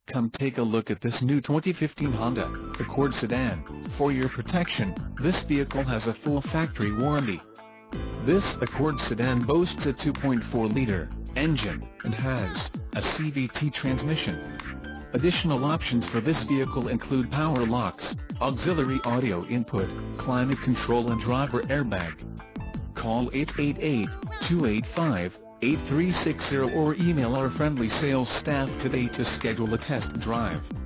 Come take a look at this new 2015 Honda Accord sedan. For your protection, this vehicle has a full factory warranty. This Accord sedan boasts a 2.4-liter engine and has a CVT transmission. Additional options for this vehicle include power locks, auxiliary audio input, climate control and driver airbag. Call 888-285-8360 or email our friendly sales staff today to schedule a test drive.